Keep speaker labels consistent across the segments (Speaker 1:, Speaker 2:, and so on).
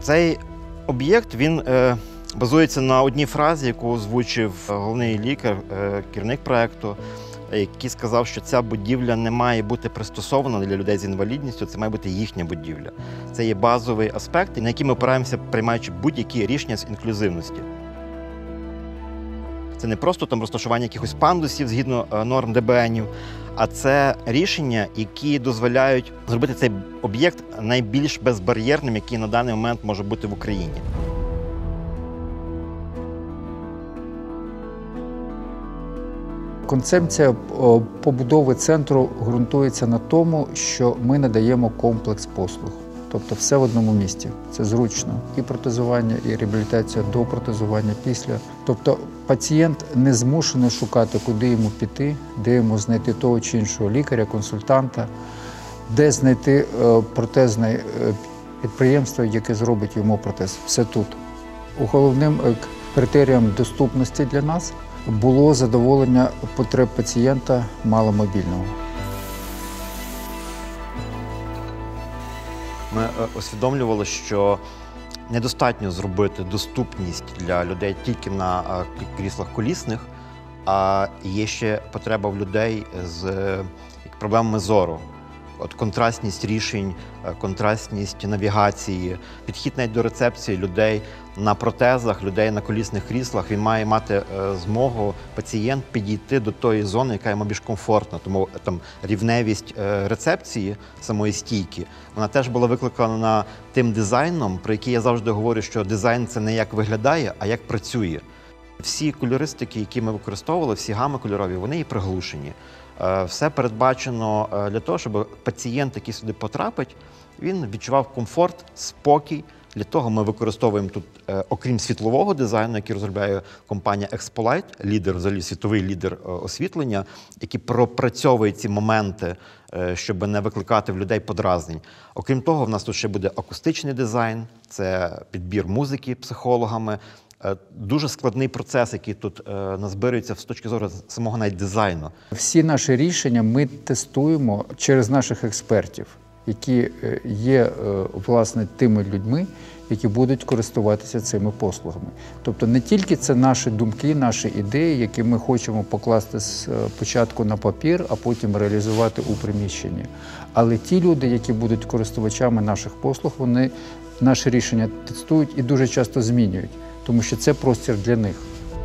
Speaker 1: Цей об'єкт, він базується на одній фразі, яку озвучив головний лікар, керівник проєкту, який сказав, що ця будівля не має бути пристосована для людей з інвалідністю, це має бути їхня будівля. Це є базовий аспект, на який ми опираємося, приймаючи будь-які рішення з інклюзивності. Це не просто там розташування якихось пандусів згідно норм ДБНів, а це рішення, які дозволяють зробити цей об'єкт найбільш безбар'єрним, який на даний момент може бути в Україні.
Speaker 2: Концепція побудови центру ґрунтується на тому, що ми надаємо комплекс послуг. Тобто все в одному місці. Це зручно. І протезування, і реабілітація до протезування, після. Тобто пацієнт не змушений шукати, куди йому піти, де йому знайти того чи іншого лікаря, консультанта, де знайти протезне підприємство, яке зробить йому протез. Все тут. Головним критерієм доступності для нас було задоволення потреб пацієнта маломобільного.
Speaker 1: Ми усвідомлювали, що недостатньо зробити доступність для людей тільки на кріслах колісних, а є ще потреба в людей з проблемами зору. От контрастність рішень, контрастність навігації, підхід навіть до рецепції людей на протезах, людей на колісних кріслах, він має мати змогу пацієнт підійти до тої зони, яка йому більш комфортна. Тому там рівневість рецепції самої стійки, вона теж була викликана тим дизайном, про який я завжди говорю, що дизайн – це не як виглядає, а як працює. Всі кольористики, які ми використовували, всі гами кольорові, вони є приглушені. Все передбачено для того, щоб пацієнт, який сюди потрапить, він відчував комфорт, спокій. Для того ми використовуємо тут, окрім світлового дизайну, який розробляє компанія Expolite, лідер, взагалі світовий лідер освітлення, який пропрацьовує ці моменти, щоб не викликати в людей подразнень. Окрім того, в нас тут ще буде акустичний дизайн, це підбір музики психологами, дуже складний процес, який тут назбирується з точки зору самого навіть дизайну.
Speaker 2: Всі наші рішення ми тестуємо через наших експертів, які є, власне, тими людьми, які будуть користуватися цими послугами. Тобто не тільки це наші думки, наші ідеї, які ми хочемо покласти спочатку на папір, а потім реалізувати у приміщенні. Але ті люди, які будуть користувачами наших послуг, вони наші рішення тестують і дуже часто змінюють, тому що це простір для них.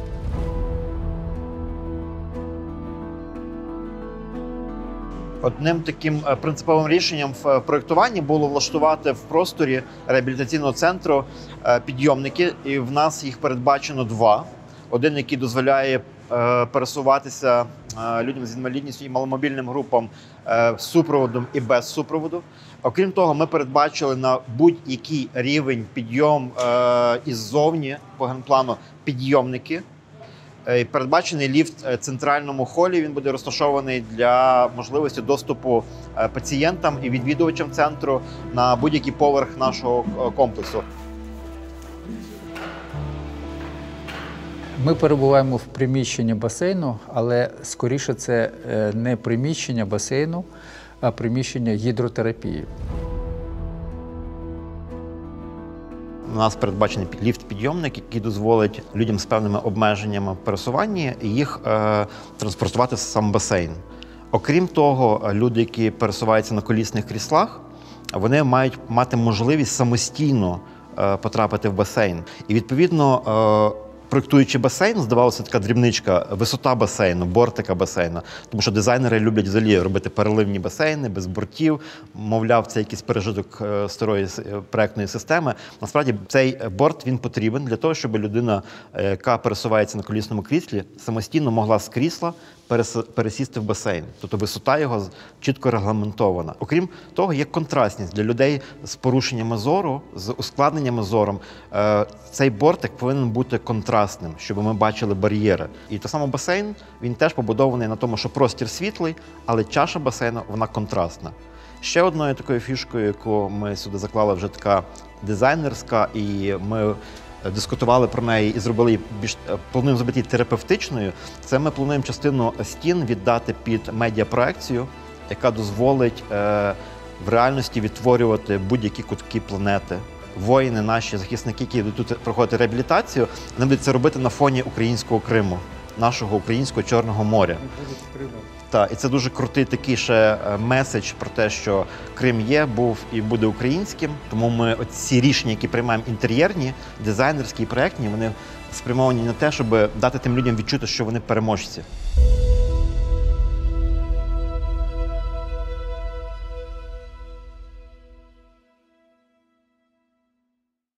Speaker 1: Одним таким принциповим рішенням в проєктуванні було влаштувати в просторі реабілітаційного центру підйомники, і в нас їх передбачено два. Один, який дозволяє пересуватися людям з інвалідністю і маломобільним групам з супроводом і без супроводу. Окрім того, ми передбачили на будь-який рівень підйом іззовні по генплану підйомники. Передбачений ліфт в центральному холі, він буде розташований для можливості доступу пацієнтам і відвідувачам центру на будь-який поверх нашого комплексу.
Speaker 2: Ми перебуваємо в приміщенні басейну, але скоріше це не приміщення басейну, а приміщення гідротерапії.
Speaker 1: У нас передбачений ліфт-підйомник, який дозволить людям з певними обмеженнями в пересуванні їх транспортувати в сам басейн. Окрім того, люди, які пересуваються на колісних кріслах, вони мають мати можливість самостійно потрапити в басейн. І відповідно, проєктуючи басейн, здавалося, така дрібничка, висота басейну, бортика басейну. Тому що дизайнери люблять взагалі робити переливні басейни, без бортів. Мовляв, це якийсь пережиток старої проєктної системи. Насправді, цей борт, він потрібен для того, щоб людина, яка пересувається на колісному кріслі, самостійно могла з крісла пересісти в басейн. Тобто висота його чітко регламентована. Окрім того, є контрастність для людей з порушеннями зору, з ускладненнями зором. Цей бортик повинен бути контрастним, щоб ми бачили бар'єри. І так само басейн, він теж побудований на тому, що простір світлий, але чаша басейну, вона контрастна. Ще одною такою фішкою, яку ми сюди заклали, вже така дизайнерська, і ми дискутували про неї і зробили її плануємо зробити її терапевтичною. Це ми плануємо частину стін віддати під медіапроекцію, яка дозволить в реальності відтворювати будь-які кутки планети. воїни, наші захисники, які йдуть тут проходити реабілітацію, вони будуть це робити на фоні українського Криму, нашого українського Чорного моря. Так, і це дуже крутий такий ще меседж про те, що Крим є, був і буде українським. Тому ми ці рішення, які приймаємо інтер'єрні, дизайнерські і проєктні, вони спрямовані на те, щоб дати тим людям відчути, що вони переможці.